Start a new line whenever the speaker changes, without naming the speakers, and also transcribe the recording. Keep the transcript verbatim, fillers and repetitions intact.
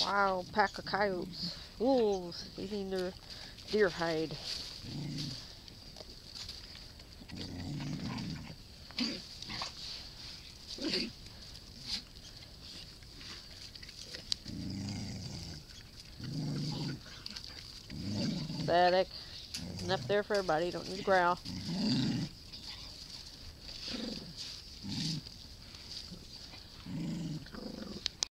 wild pack of coyotes, wolves eating their deer hide. Pathetic. Enough there for everybody. Don't need to growl.